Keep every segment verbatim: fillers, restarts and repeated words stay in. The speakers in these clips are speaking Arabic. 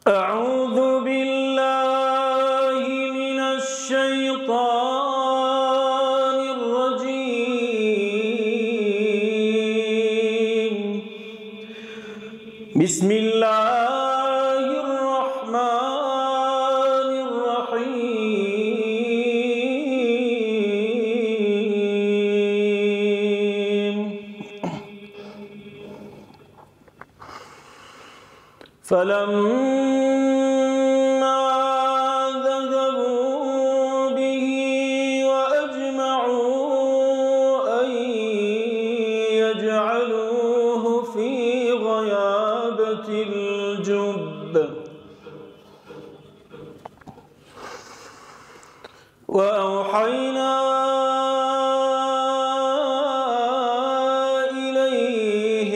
أعوذ بالله من الشيطان الرجيم. بسم الله الرحمن الرحيم. فلما ذهبوا به وأجمعوا أن يجعلوه في غيابة الجب وأوحينا إليه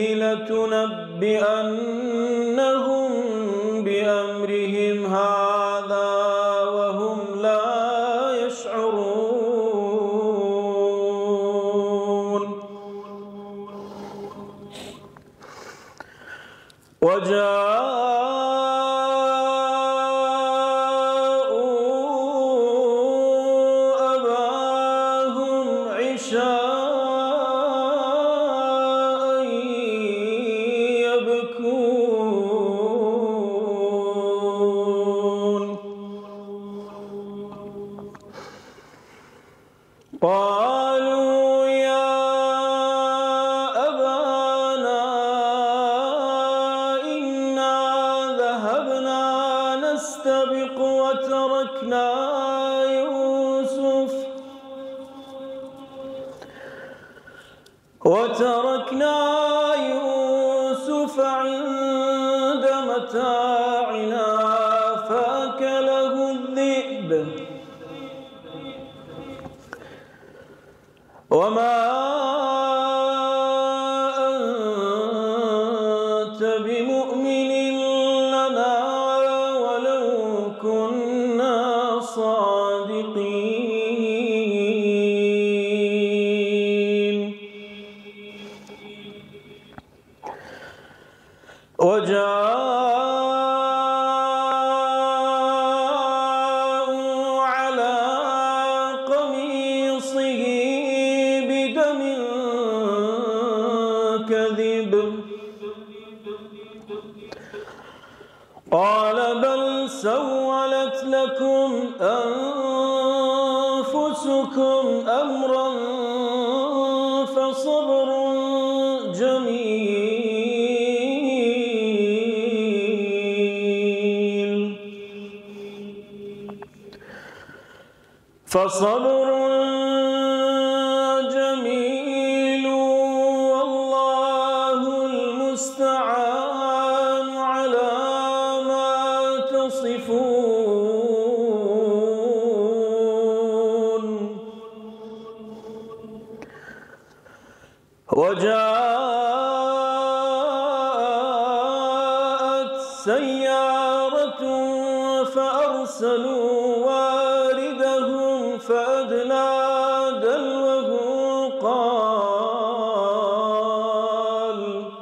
لتنبئنهم بأمرهم هذا وهم لا يشعرون. وجاءوا أباهم عشاء يبكون. قالوا يا أبانا إنا ذهبنا نستبق وتركنا يوسف وتركنا يوسف عند متاعنا فأكله الذئب وما أنت بمؤمن لنا ولو كنا صادقين. وجاءوا على قميصه بدم كذب قال بل سولت لكم أنفسكم أمرا فصبر جميل فصبر جميل والله المستعان على ما تصفون. وجاءت سيارة فأرسلوا واردهم فأدلى دلوه قال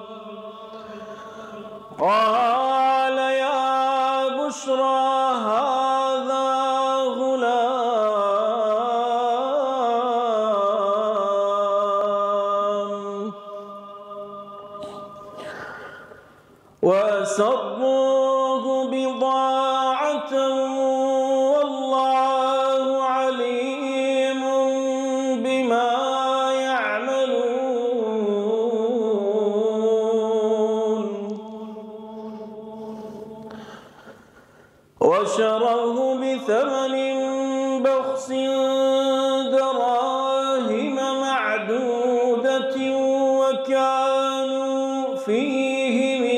قال يا بشرى هذا غلام وأسروه بضاعة والله عليم بما يعملون. وشروه بثمن بخس دراهم معدودة وكانوا فيه من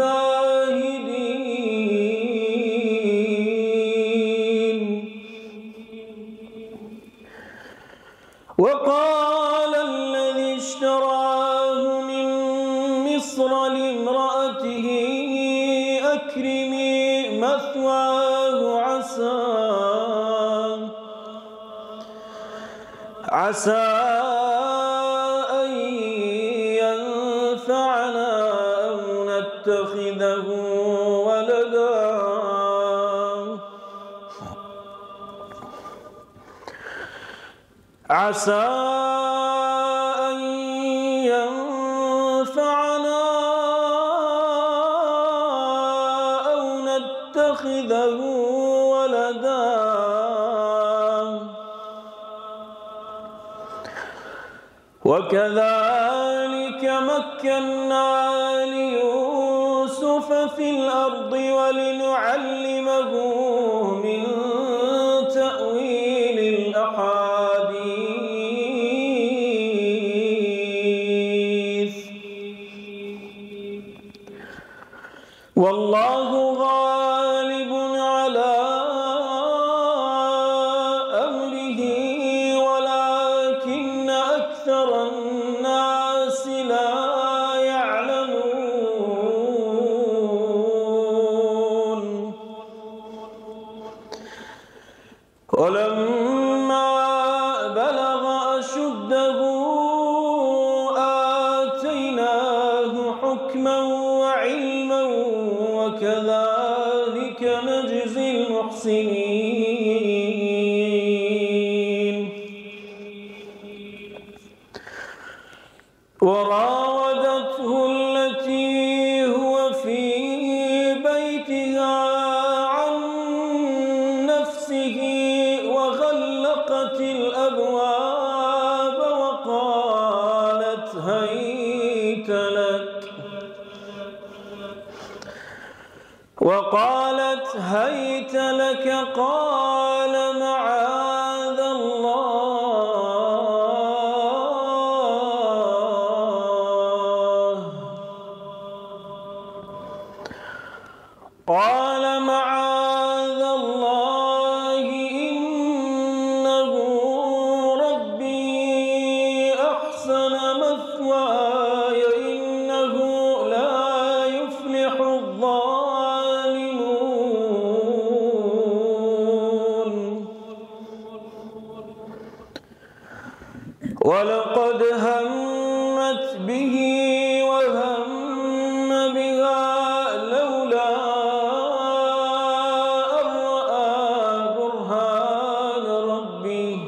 الزاهدين. وقال الذي اشتراه من مصر لامرأته أكرمي مثواه عسى عسى أن ينفعنا أو نتخذه ولدا عسى أن ينفعنا أو نتخذه ولدا وكذلك مكنا ليوسف في الأرض ولنعلمه من تأويل الأحاديث والله غالب على أمره ولكن أكثر الناس لا يعلمون ولما بلغ أشده آتيناه حكما وعلما وكذلك نجزي المحسنين وراودته التي هو في بيتها عن نفسه وغلقت الأبواب وقالت هيت لك وقالت هيت لك قال معاذ الله قال معاذ الله إنه ربي أحسن مثواي إنه لا يفلح الظالمون ولقد همت به وهم بها لولا أن رأى برهان ربه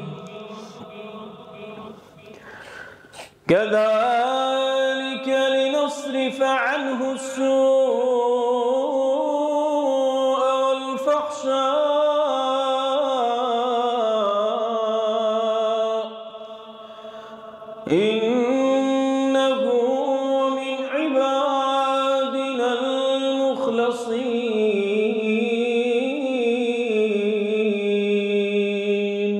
كذلك لنصرف عنه السوء والفحشاء إنه من عبادنا المخلصين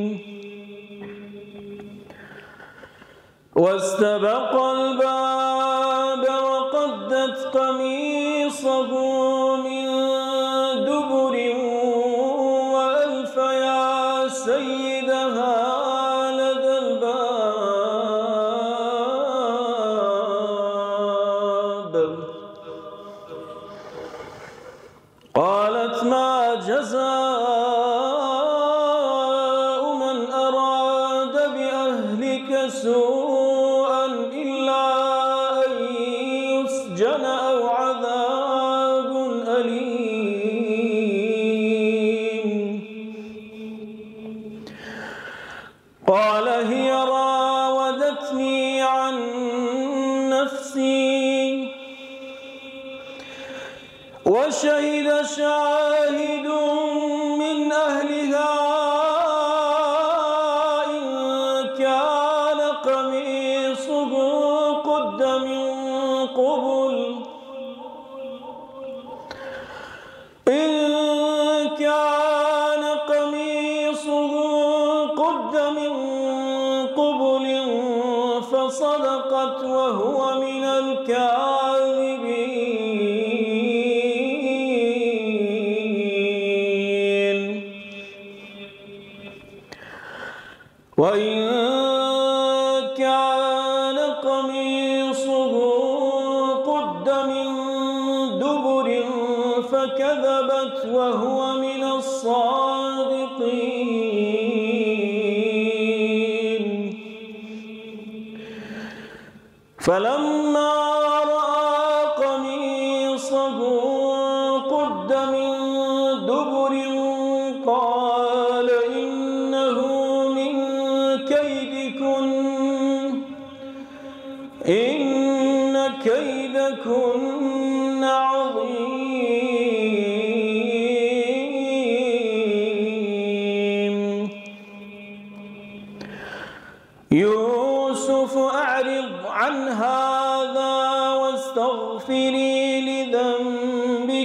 واستبق الباب وقدت قميصه من دبر وألف يا سيدها لدى الباب قالت ما جزاء من أراد بأهلك سوءا إلا أن يسجن أو عذاب أليم قال هي راودتني عن نفسي وشهد شاهد من أهلها إن كان قميصه قد من قبل إن كان قميصه قد من قبل فصدقت وهو من الكاذبين وإن كان قميصه قد من دبر فكذبت وهو من الصادقين فلما رأى قميصه قد من دبر قال إنه من كيد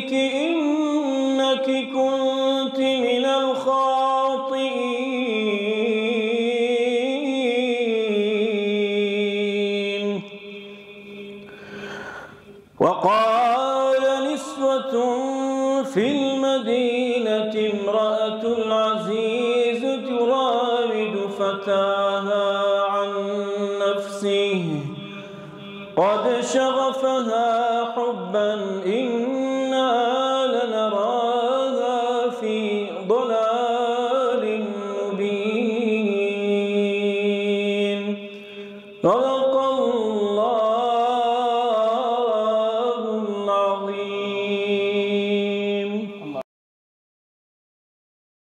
أهليك إنك كنت من الخاطئين. وقال نسوة في المدينة امرأة العزيز تراود فتاها عن نفسه قد شغفها حبا إنا لنراها في ضلال مبين. صدق الله